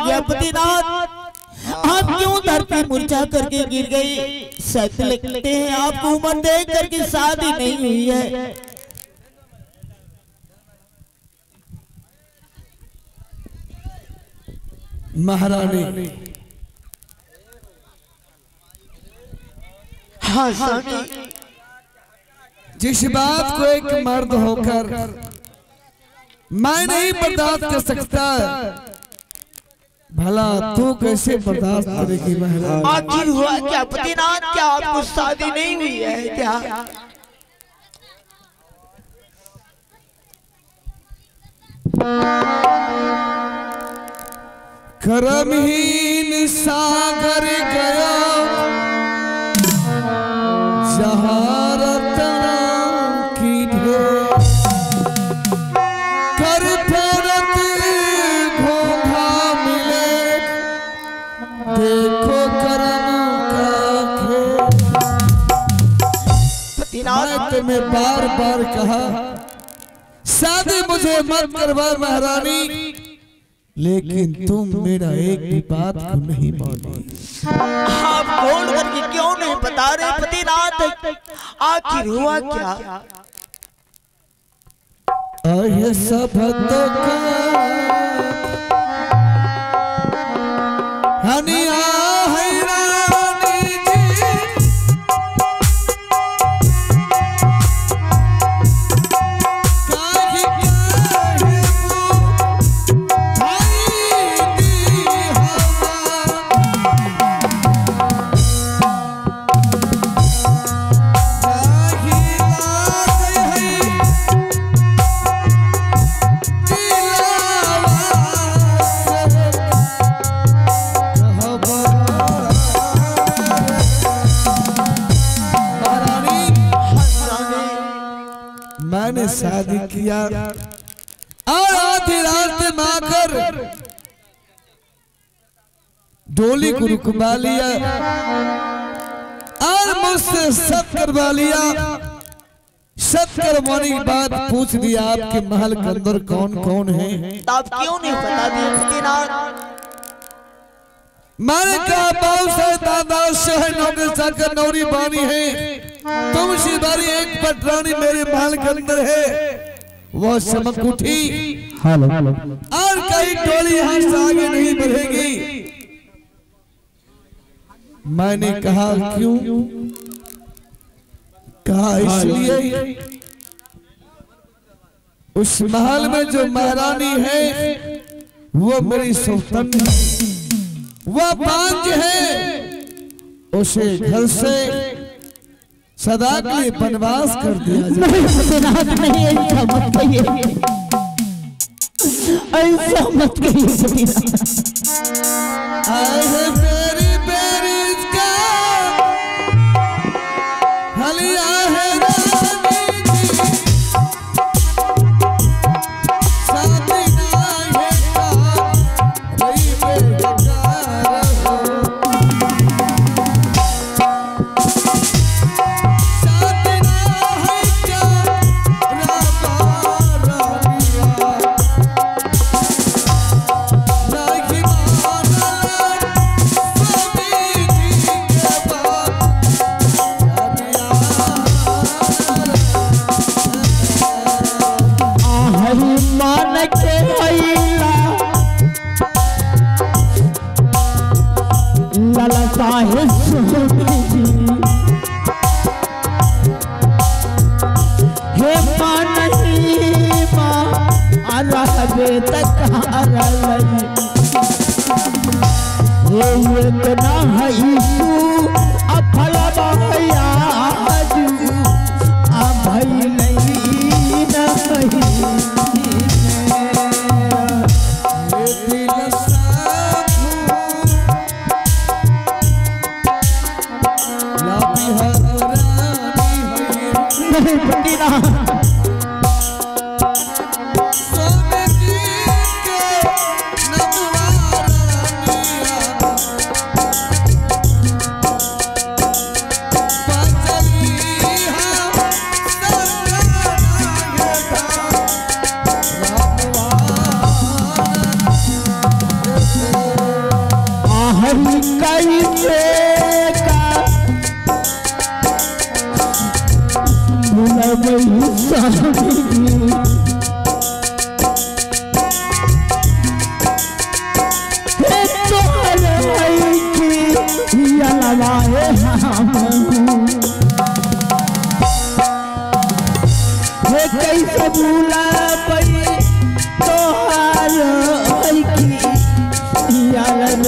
गया पतिनाथ? आप क्यों धरती मुरझा करके गिर गई? शायद लगते हैं आपको उम्र देख करके शादी नहीं हुई है। महारानी, हाँ स्वामी। जिस बात को एक मर्द होकर मैं नहीं बर्दाश्त कर सकता, भला तू कैसे बर्दाश्त करेगी महारानी? आखिर हुआ क्या पतिनाथ? क्या आपको शादी नहीं हुई है क्या? कर्महीन सागर गया जहाँ रतना की ढेर, कर फेरत घोंघा मिले, देखो कर्म का खेल। मैं तुम्हें बार बार कहा शादी मुझे मत करवा महारानी, लेकिन तुम मेरा एक भी बात को नहीं मानी। आप बोल करके क्यों नहीं बता रहे पतिनाथ? आखिर हुआ क्या? आये सब तो हनिया मैंने शादी किया और आधी रात में आकर डोली को रुकवा लिया और मुझसे सब करवा लिया। सब करवाने के बाद पूछ दिया आपके महल के अंदर कौन कौन है? आप क्यों नहीं बता दिए पतिनाथ? मैंने कहा बहुत से दादा शहर नौकर चाकर नौरी बानी है, तुम शिवारी एक पटरानी मेरे महल के अंदर है। वो चमक उठी और कहीं टोली यहाँ से आगे नहीं बढ़ेगी। मैंने कहा क्यों? कहा इसलिए उस महल में जो महारानी है वो मेरी सौतन है, वह बांझ है, उसे घर से सदा के लिए वनवास कर दिया जाए। नहीं, ऐसा मत कहिए, ऐसा मत कहिए। मेरी बेरी का हलिया है कैसे का भूलबई सामी कैसे भूला पई तोहार याद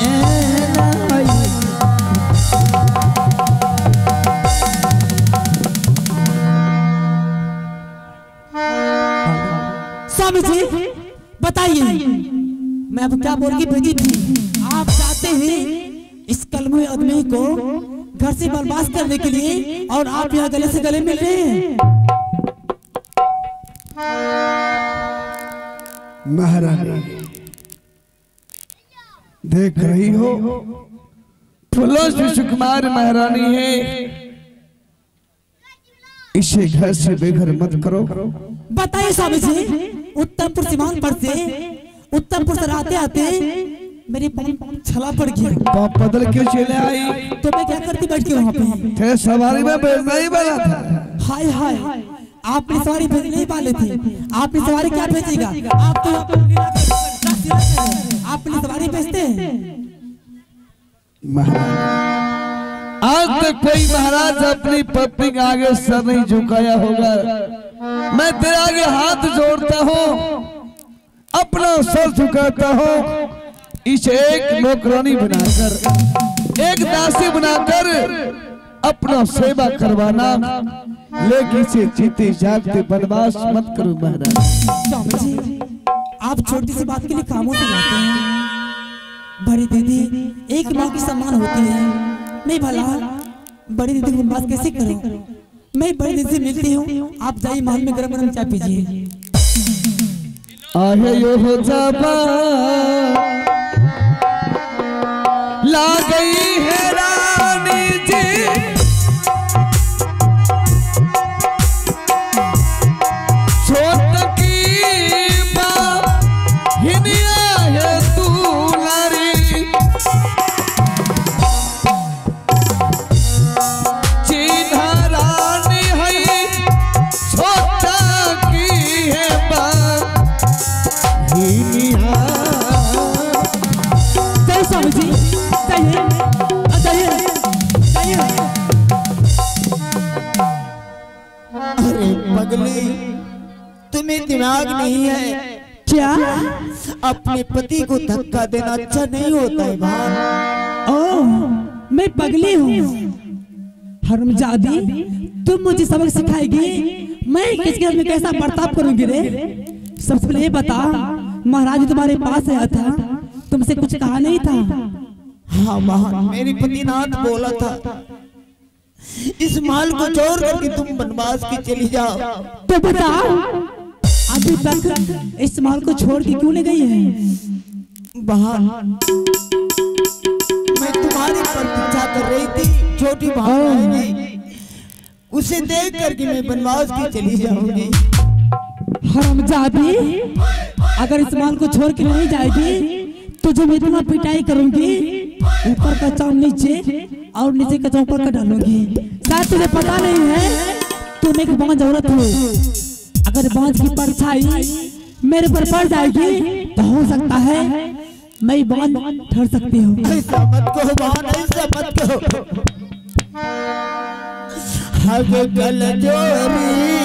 स्वामी जी बताइए, मैं अब क्या बोल के भेजी थी? आप चाहते हैं इस कलमुई आदमी को घर से बर्बाद करने के लिए, और आप यहाँ गले से गले मिल रहे हैं। महारानी देख रही हो, फुलो शिशु कुमार महारानी है, इसे घर से बेघर मत करो। बताइए स्वामी जी, उत्तरपुर सीमांत से उत्तरपुर से आते आते मेरी छला पड़ गया। पाप बदल क्यों चले आई? तो मैं क्या करती बैठ के वहाँ पे? तेरे सवारी में बैठना ही बना था। हाय हाय, आपने सवारी भेजने ही वाले थे, आपने सवारी क्या भेजेगा? आप तो आपने सवारी भेजते हैं। आज तक कोई महाराज अपनी पत्नी के आगे सर नहीं झुकाया होगा। मैं तेरे आगे हाथ जोड़ता हूँ, अपना सर झुकाता हूँ। इसे एक नौकरानी बनाकर, एक दासी बनाकर अपना सेवा करवाना, लेकिन इसे जीते जागते बदमाश मत करो महाराज। स्वामी जी, आप छोटी सी बात के लिए कामों से जाते हैं। बड़ी दीदी एक माँ की सम्मान होती है। मैं भला बड़ी दीदी को बात कैसे करूं? मैं बड़ी दीदी से मिलती हूँ, आप जाइए महल में गरम गरम चाय पीजिए। आहे यो हो जाबा ला गई है रानी जी, छोट की बात हिनिया है तू नारी, चिन्हा रानी है छोटा की है बात हिनिया। जय स्वामी जी, जाइए जाइए जाइए। अरे पगली, तुम्हें दिमाग नहीं है क्या? अपने पति को धक्का देना अच्छा नहीं होता है भान। ओह, मैं पगली हूँ। हरमजादी, तुम मुझे सबक सिखाएगी, मैं किसके घर में कैसा बर्ताव करूंगी रे? सबसे पहले ये बता, महाराज तुम्हारे पास आया था, तुमसे कुछ कहा नहीं था? हाँ महान, मेरी पतिनाथ बोला था इस महल को छोड़ करके तुम बनवास की चली जाओ। तो बताओ, अभी तक इस महल को छोड़ के क्यों ले गई है? बहन, मैं तुम्हारी प्रतीक्षा कर रही थी, छोटी बहन आएगी, उसे देख करके मैं बनवास की चली जाऊंगी। हरमजादी, अगर इस महल को छोड़ के नहीं जाएगी तुझे मैं इतना पिटाई करूंगी, ऊपर का चाँद नीचे और नीचे का चाँद ऊपर का डालूंगी। शायद तुझे पता नहीं है, तुम एक बांझ औरत हो। अगर बांझ की परछाई मेरे पर पड़ जाएगी तो हो सकता है मैं बांझ ठहर सकती हूँ। ऐसा मत कहो बहन, ऐसा मत कहो। हग गल जोरी